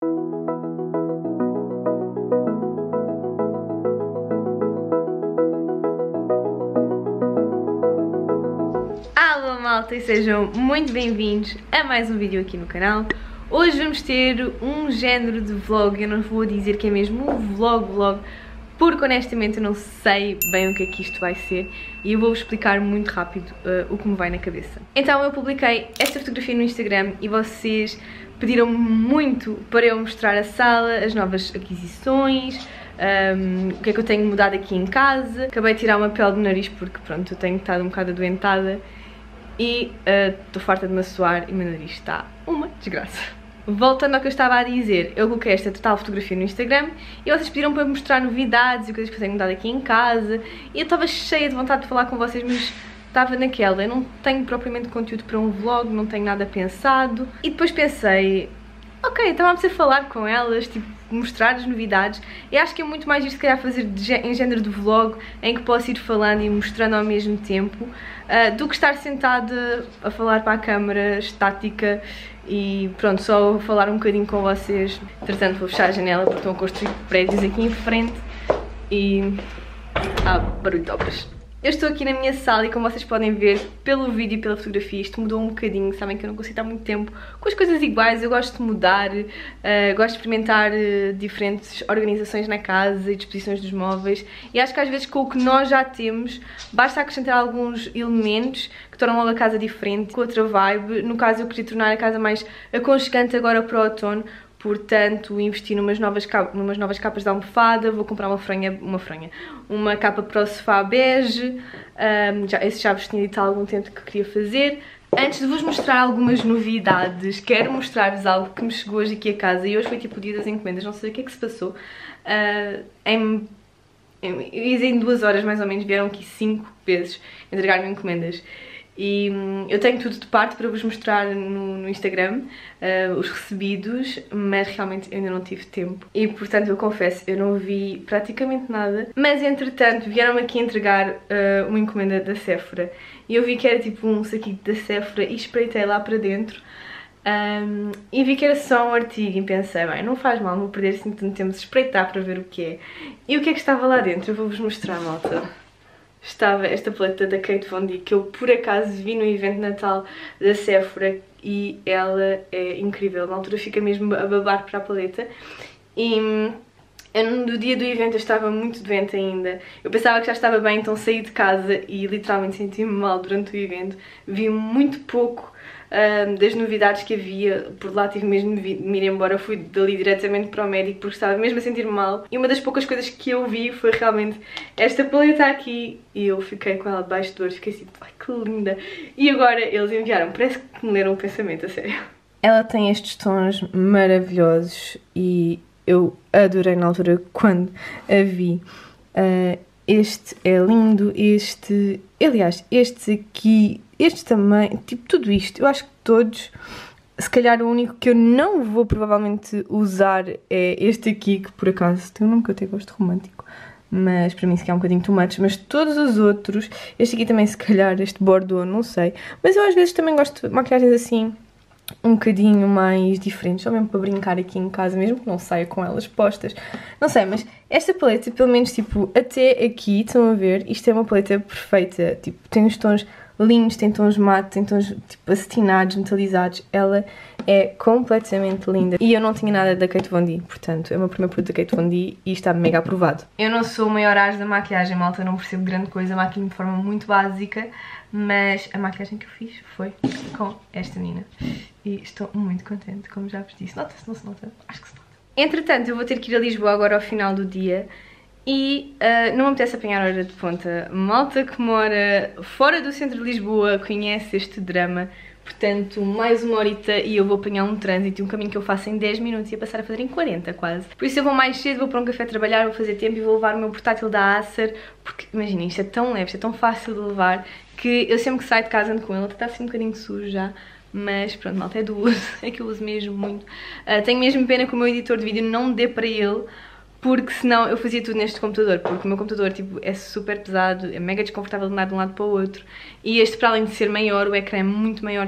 Alô malta e sejam muito bem-vindos a mais um vídeo aqui no canal. Hoje vamos ter um género de vlog, eu não vou dizer que é mesmo um vlog, porque honestamente eu não sei bem o que é que isto vai ser e eu vou-vos explicar muito rápido o que me vai na cabeça. Então eu publiquei esta fotografia no Instagram e vocês pediram-me muito para eu mostrar a sala, as novas aquisições, o que é que eu tenho mudado aqui em casa. Acabei de tirar uma pele do nariz porque pronto, eu tenho estado um bocado adoentada e estou farta de me suar e o meu nariz está uma desgraça. Voltando ao que eu estava a dizer, eu coloquei esta total fotografia no Instagram e vocês pediram para eu mostrar novidades e coisas que eu tenho mudado aqui em casa e eu estava cheia de vontade de falar com vocês, mas estava naquela, eu não tenho propriamente conteúdo para um vlog, não tenho nada pensado e depois pensei, ok, então vamos a falar com elas, tipo, mostrar as novidades. E acho que é muito mais isto, se calhar, fazer em género de vlog, em que posso ir falando e mostrando ao mesmo tempo, do que estar sentada a falar para a câmara, estática, e pronto, só falar um bocadinho com vocês. Entretanto vou fechar a janela porque estão a construir prédios aqui em frente e há barulho de obras. Eu estou aqui na minha sala e como vocês podem ver pelo vídeo e pela fotografia, isto mudou um bocadinho, sabem que eu não consigo estar muito tempo com as coisas iguais, eu gosto de mudar, gosto de experimentar diferentes organizações na casa e disposições dos móveis e acho que às vezes com o que nós já temos, basta acrescentar alguns elementos que tornam logo a casa diferente, com outra vibe. No caso eu queria tornar a casa mais aconchegante agora para o outono. Portanto, investi numas novas capas de almofada, vou comprar uma capa para o sofá bege, esse já vos tinha dito há algum tempo que eu queria fazer. Antes de vos mostrar algumas novidades, quero mostrar-vos algo que me chegou hoje aqui a casa e hoje foi tipo o dia das encomendas, não sei o que é que se passou. Em 2 horas mais ou menos vieram aqui 5 vezes entregar-me encomendas. E eu tenho tudo de parte para vos mostrar no Instagram, os recebidos, mas realmente eu ainda não tive tempo. E portanto eu confesso, eu não vi praticamente nada. Mas entretanto vieram-me aqui entregar uma encomenda da Sephora. E eu vi que era tipo um saquinho da Sephora e espreitei lá para dentro. E vi que era só um artigo e pensei, bem, não faz mal, não vou perder assim tanto tempo de espreitar para ver o que é. E o que é que estava lá dentro? Eu vou-vos mostrar, malta. Estava esta paleta da Kat Von D que eu por acaso vi no evento de Natal da Sephora e ela é incrível, na altura fica mesmo a babar para a paleta. E no dia do evento eu estava muito doente ainda, eu pensava que já estava bem, então saí de casa e literalmente senti-me mal durante o evento, vi muito pouco das novidades que havia, por lá tive mesmo de me ir embora, fui dali diretamente para o médico porque estava mesmo a sentir-me mal e uma das poucas coisas que eu vi foi realmente esta paleta aqui e eu fiquei com ela debaixo de dor, fiquei assim, ai que linda, e agora eles enviaram, parece que me leram o pensamento, a sério. Ela tem estes tons maravilhosos e eu adorei na altura quando a vi. Este é lindo, aliás, estes aqui, estes também, tipo tudo isto, eu acho que todos, se calhar o único que eu não vou provavelmente usar é este aqui, que por acaso tem um nome que eu até gosto, romântico, mas para mim se calhar é um bocadinho too much, mas todos os outros, este aqui também se calhar, este Bordeaux, não sei, mas eu às vezes também gosto de maquilhagens assim, um bocadinho mais diferentes, só mesmo para brincar aqui em casa, mesmo que não saia com elas postas, não sei, mas esta paleta, pelo menos, tipo, até aqui, estão a ver, isto é uma paleta perfeita, tipo, tem os tons lindos, tem tons mate, tem tons, tipo, acetinados, metalizados, ela é completamente linda. E eu não tinha nada da Kat Von D, portanto, é o meu primeiro produto da Kat Von D e está mega aprovado. Eu não sou o maior as da maquilhagem, malta, não percebo grande coisa, maquilho de forma muito básica, mas a maquilhagem que eu fiz foi com esta menina. E estou muito contente, como já vos disse. Nota-se, não se nota? Acho que se nota. Entretanto, eu vou ter que ir a Lisboa agora ao final do dia e não me apetece apanhar a hora de ponta. Malta que mora fora do centro de Lisboa conhece este drama. Portanto, mais uma horita e eu vou apanhar um trânsito e um caminho que eu faço em 10 minutos e ia passar a fazer em 40 quase. Por isso eu vou mais cedo, vou para um café trabalhar, vou fazer tempo e vou levar o meu portátil da Acer. Porque, imaginem, isto é tão leve, isto é tão fácil de levar que eu sempre que saio de casa ando com ele. Está assim um bocadinho sujo já. Mas pronto, malta, é do uso, é que eu uso mesmo muito. Tenho mesmo pena que o meu editor de vídeo não dê para ele, porque senão eu fazia tudo neste computador, porque o meu computador tipo, é super pesado, é mega desconfortável de andar de um lado para o outro. E este, para além de ser maior, o ecrã é muito maior que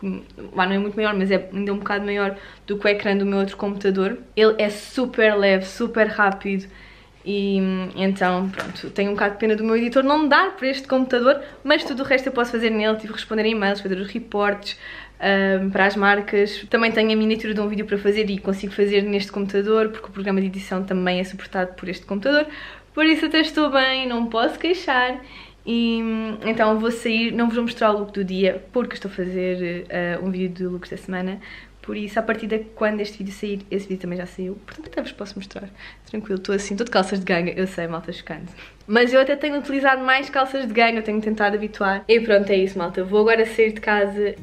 não é muito maior, mas é ainda um bocado maior do que o ecrã do meu outro computador. Ele é super leve, super rápido. E então, pronto, tenho um bocado de pena do meu editor não dar para este computador, mas tudo o resto eu posso fazer nele, tipo responder e-mails, fazer os reportes para as marcas. Também tenho a miniatura de um vídeo para fazer e consigo fazer neste computador, porque o programa de edição também é suportado por este computador. Por isso até estou bem, não posso queixar. E então vou sair, não vos vou mostrar o look do dia, porque estou a fazer um vídeo de looks da semana. Por isso, a partir de quando este vídeo sair, esse vídeo também já saiu. Portanto, até vos posso mostrar. Tranquilo, estou assim, estou de calças de ganga. Eu sei, malta, chocante. Mas eu até tenho utilizado mais calças de ganga, eu tenho tentado habituar. E pronto, é isso, malta. Vou agora sair de casa.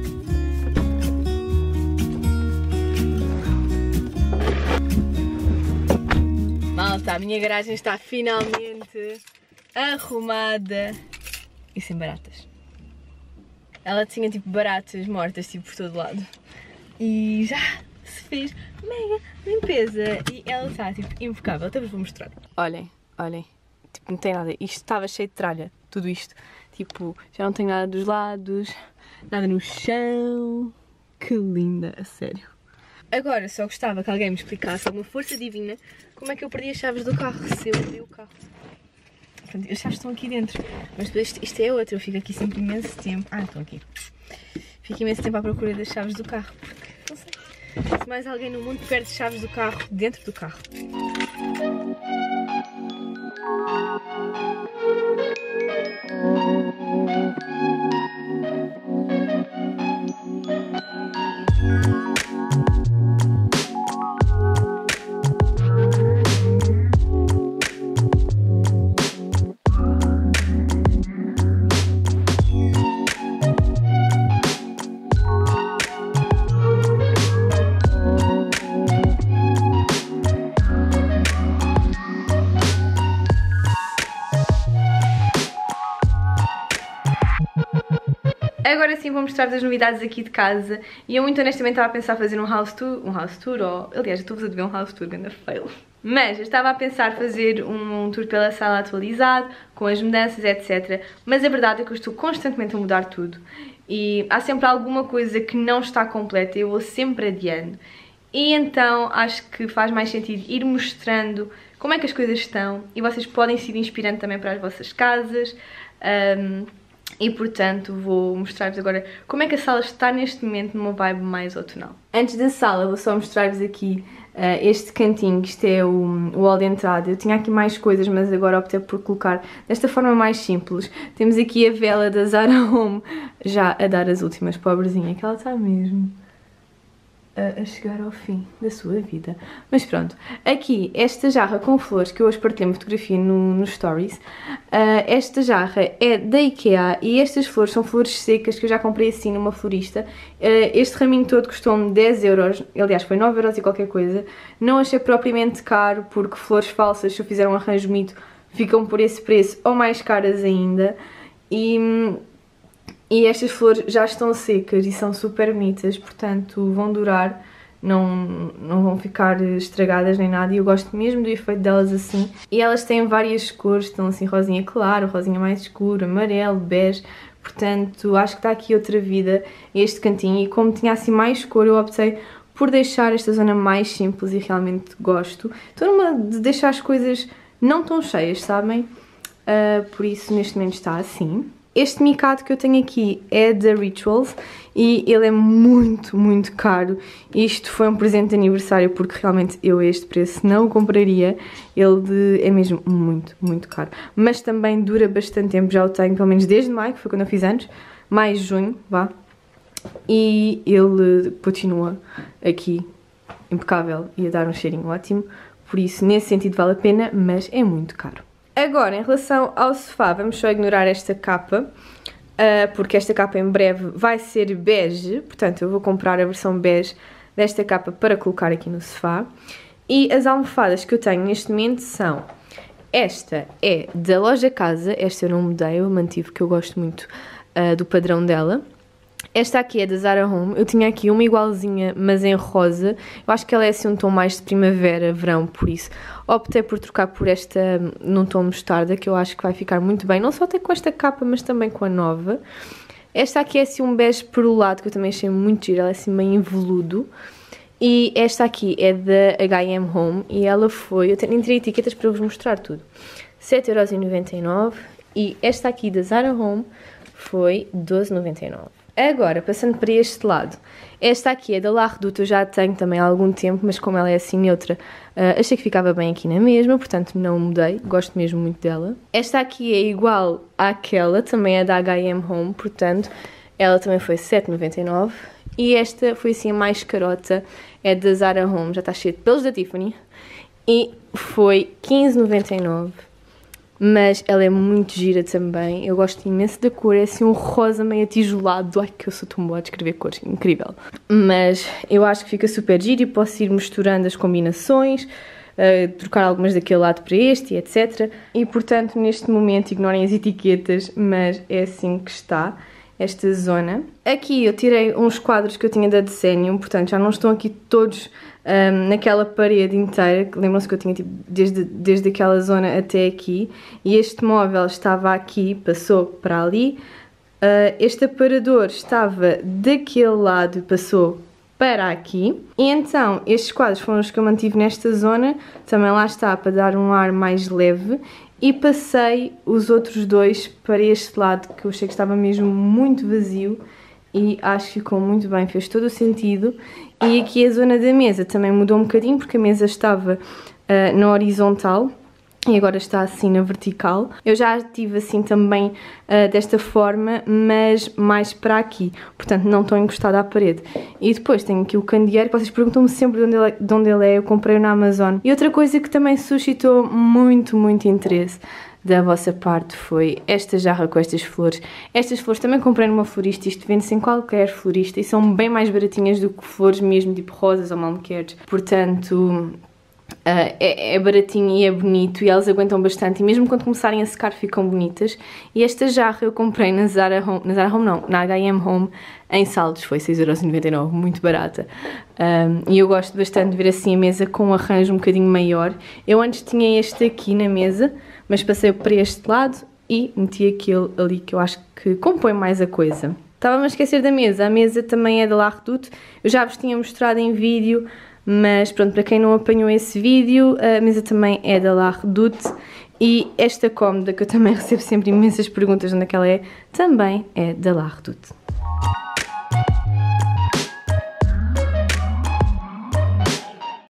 Malta, a minha garagem está finalmente arrumada. E sem baratas. Ela tinha, tipo, baratas mortas, tipo, por todo lado. E já se fez mega limpeza e ela está, tipo, impecável. Até vos vou mostrar. Olhem, olhem. Tipo, não tem nada. Isto estava cheio de tralha, tudo isto. Tipo, já não tem nada dos lados, nada no chão. Que linda, a sério. Agora só gostava que alguém me explicasse, alguma força divina, como é que eu perdi as chaves do carro, se eu perdi o carro. Pronto, as chaves estão aqui dentro, mas depois isto é outro, eu fico aqui sempre imenso tempo. Ah, estão aqui. Fico imenso tempo à procura das chaves do carro, porque não sei se mais alguém no mundo perde chaves do carro dentro do carro. Agora sim vou mostrar-vos as novidades aqui de casa. E eu muito honestamente estava a pensar fazer um house tour, ou aliás, eu estou-vos a dever um house tour, ganda fail. Mas eu estava a pensar fazer um tour pela sala atualizado, com as mudanças, etc. Mas a verdade é que eu estou constantemente a mudar tudo. E há sempre alguma coisa que não está completa e eu vou sempre adiando. E então acho que faz mais sentido ir mostrando como é que as coisas estão. E vocês podem se ir inspirando também para as vossas casas. E portanto vou mostrar-vos agora como é que a sala está neste momento numa vibe mais outonal. Antes da sala vou só mostrar-vos aqui este cantinho, isto é o hall de entrada. Eu tinha aqui mais coisas, mas agora optei por colocar desta forma mais simples. Temos aqui a vela da Zara Home já a dar as últimas, pobrezinha, que ela está mesmo a chegar ao fim da sua vida. Mas pronto, aqui esta jarra com flores que eu hoje partilhei uma fotografia no Stories. Esta jarra é da IKEA e estas flores são flores secas que eu já comprei assim numa florista. Este raminho todo custou-me 10 euros, aliás foi 9 euros e qualquer coisa. Não achei propriamente caro porque flores falsas, se eu fizer um arranjo bonito, ficam por esse preço ou mais caras ainda. E estas flores já estão secas e são super bonitas, portanto vão durar, não vão ficar estragadas nem nada. E eu gosto mesmo do efeito delas assim. E elas têm várias cores, estão assim rosinha claro, rosinha mais escuro, amarelo, bege. Portanto acho que dá aqui outra vida a este cantinho. E como tinha assim mais cor, eu optei por deixar esta zona mais simples e realmente gosto. Estou numa de deixar as coisas não tão cheias, sabem? Por isso neste momento está assim. Este micado que eu tenho aqui é da Rituals e ele é muito, muito caro. Isto foi um presente de aniversário porque realmente eu a este preço não o compraria. Ele é mesmo muito, muito caro. Mas também dura bastante tempo, já o tenho pelo menos desde maio, que foi quando eu fiz anos, mais junho, vá. E ele continua aqui impecável e a dar um cheirinho ótimo. Por isso, nesse sentido vale a pena, mas é muito caro. Agora, em relação ao sofá, vamos só ignorar esta capa, porque esta capa em breve vai ser bege, portanto eu vou comprar a versão bege desta capa para colocar aqui no sofá. E as almofadas que eu tenho neste momento são, esta é da loja Casa, esta eu não mudei, eu mantive que eu gosto muito do padrão dela. Esta aqui é da Zara Home, eu tinha aqui uma igualzinha, mas em rosa. Eu acho que ela é assim um tom mais de primavera, verão, por isso optei por trocar por esta num tom mostarda, que eu acho que vai ficar muito bem, não só até com esta capa, mas também com a nova. Esta aqui é assim um bege perolado, que eu também achei muito gira, ela é assim meio em veludo. E esta aqui é da H&M Home e ela foi, eu nem tirei etiquetas para vos mostrar tudo, 7,99€, e esta aqui da Zara Home foi 12,99€. Agora, passando para este lado, esta aqui é da La Redoute, eu já a tenho também há algum tempo, mas como ela é assim neutra, achei que ficava bem aqui na mesma, portanto não mudei, gosto mesmo muito dela. Esta aqui é igual àquela, também é da H&M Home, portanto ela também foi 7,99€. E esta foi assim a mais carota, é da Zara Home, já está cheia de pelos da Tiffany, e foi 15,99€. Mas ela é muito gira também, eu gosto imenso da cor, é assim um rosa meio atijolado, ai que eu sou tão boa a descrever cores, incrível. Mas eu acho que fica super giro e posso ir misturando as combinações, trocar algumas daquele lado para este e etc. E portanto neste momento ignorem as etiquetas, mas é assim que está esta zona. Aqui eu tirei uns quadros que eu tinha da Desennium, portanto já não estão aqui todos naquela parede inteira, lembram-se que eu tinha tipo, desde aquela zona até aqui, e este móvel estava aqui, passou para ali, este aparador estava daquele lado e passou para aqui, e então estes quadros foram os que eu mantive nesta zona, também lá está para dar um ar mais leve, e passei os outros dois para este lado, que eu achei que estava mesmo muito vazio e acho que ficou muito bem, fez todo o sentido. E aqui a zona da mesa também mudou um bocadinho, porque a mesa estava na horizontal e agora está assim na vertical. Eu já tive assim também desta forma, mas mais para aqui, portanto não estou encostada à parede. E depois tenho aqui o candeeiro, que vocês perguntam-me sempre de onde ele é, eu comprei-o na Amazon. E outra coisa que também suscitou muito interesse da vossa parte foi esta jarra com estas flores. Estas flores também comprei numa florista, isto vende-se em qualquer florista e são bem mais baratinhas do que flores mesmo tipo rosas ou malmequeres. Portanto é baratinho e é bonito e elas aguentam bastante e mesmo quando começarem a secar ficam bonitas. E esta jarra eu comprei na Zara Home não, na H&M Home em saldos, foi 6,99€, muito barata. E eu gosto bastante de ver assim a mesa com um arranjo um bocadinho maior. Eu antes tinha este aqui na mesa, mas passei para este lado e meti aquele ali que eu acho que compõe mais a coisa. Estava-me a esquecer da mesa, a mesa também é da La Redoute, eu já vos tinha mostrado em vídeo, mas pronto, para quem não apanhou esse vídeo, a mesa também é da La Redoute e esta cómoda, que eu também recebo sempre imensas perguntas onde é que ela é, também é da La Redoute.